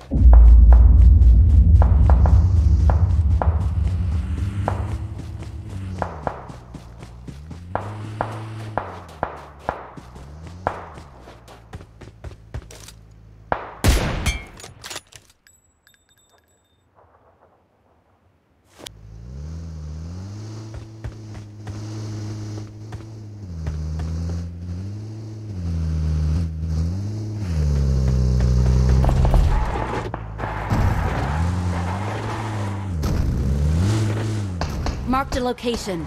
Marked a location.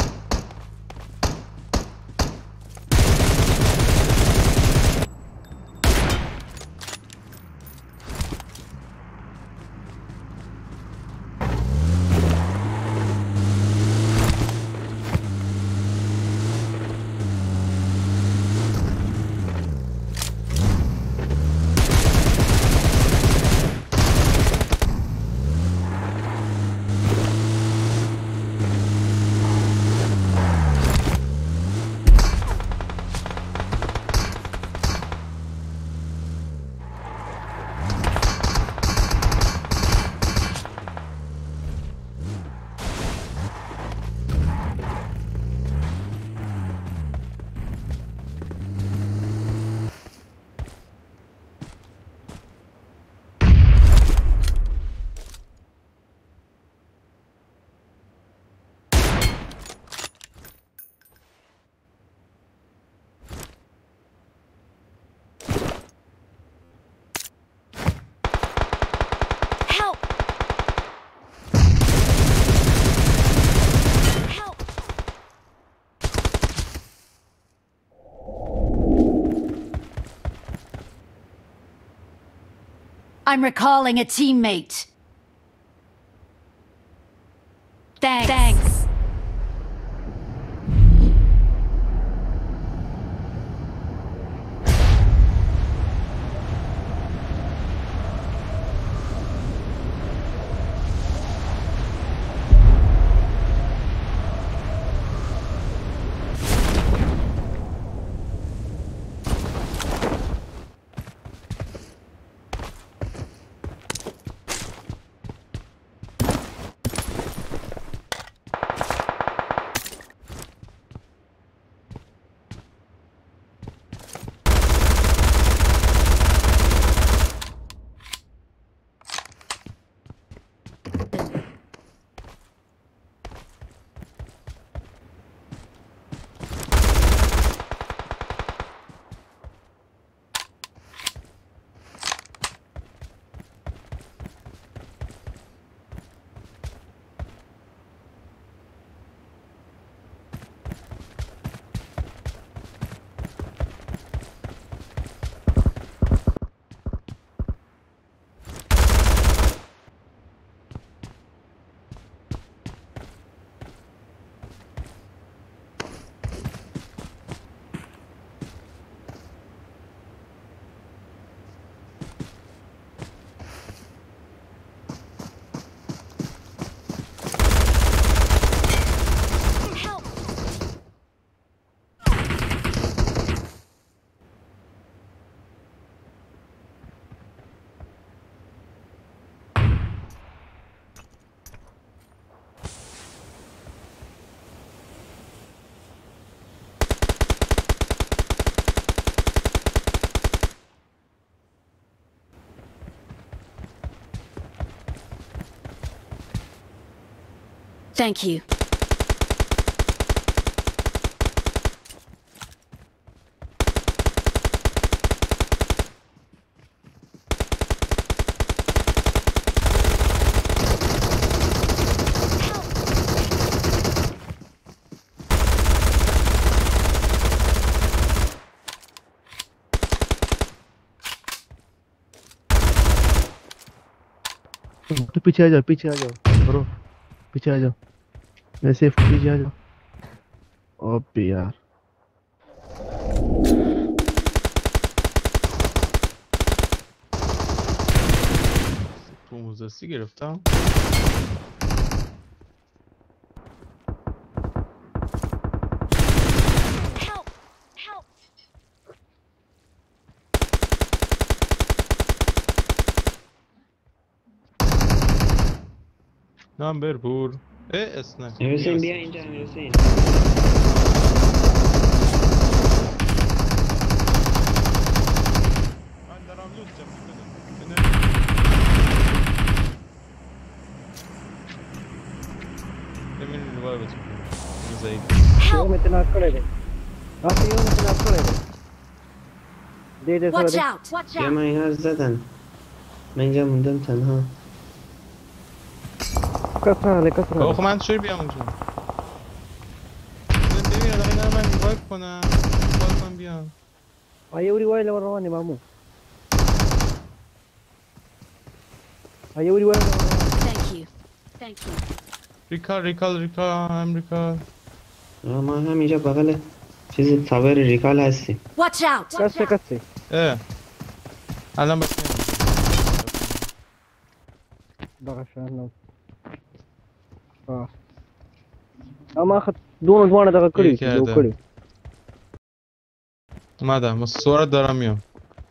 I'm recalling a teammate. Thanks. Thank you. तो पीछे आ जाओ bro, पीछे आ जाओ, मैं सेफ पीछे आ जाओ। अबे यार Pomuzası گرفتم. نامبر پور اسنک حسین بیا اینجا امیر حسین من دارم لوت ببین ریوای بچه ضعیف یومت ناک کړی راته یومت ناک کړی دې Watch سره out! Watch بیا out! من اینا رو زدن من اینجا موندم تنها کسره خب من چوی بیام اونجا ببین آدم اینا رو من ریوایو کنم باز من بیام ایوری وایل روانه مامو ایوری وایل Thank you. Thank you. ریکال امریکا ما هم اینجا بغل چیز تاور ریکال هستیم Watch out! کسه الان بس دغه شان اما خد دونه ځوانه دغه کړی یو کړی اومدم ما سوارت دارم میام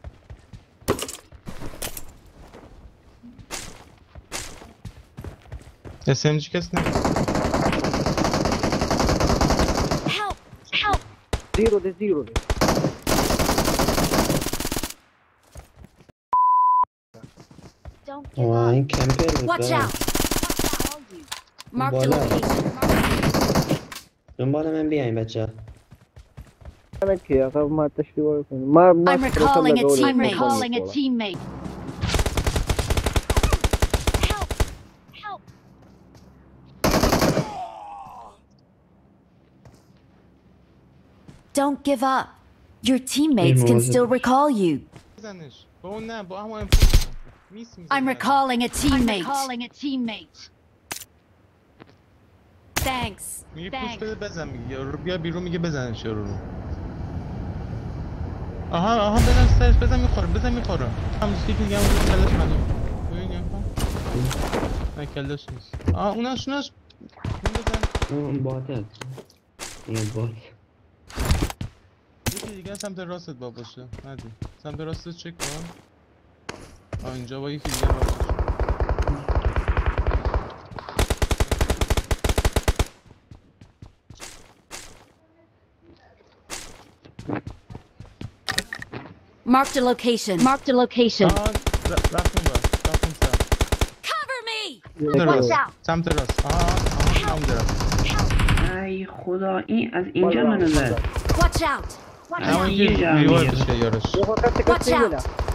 SMG کس نه Help! Help! زیرو دی Don't give واه up. این کمپر بود Watch برام. out! Mark the Bola. location. دنبال من بیاین بچه نه کی هغه ما تشریح وکړ ما I'm recalling a teammate. Recalling a teammate. Help! Help! Don't give up. Your teammates can still recall you. بزنش با اون نه با همون میس I'm recalling a teammate. Recalling a teammate. Thanks. میگه پوش بده بزن میگه یارو بیا بیرون میگه بزنش یارو رو آها بزن سرش بزن میخوره هم چیزی میگم اون کلش منو ببین نه کلش نیست اونش اون بزن اون باته یه بات یکی دیگه سمت راستت با باشه ندی سمت راستت چک کن اینجا با یکی دیگه باشه Marked a location. Marked a location. رفتیم سر Cover me! راست سمت راست سمت راست ای خدا این از اینجا منو زد Watch out! Watch همون out! که ریوایو بشه یارش یو کسه Watch ویلا out!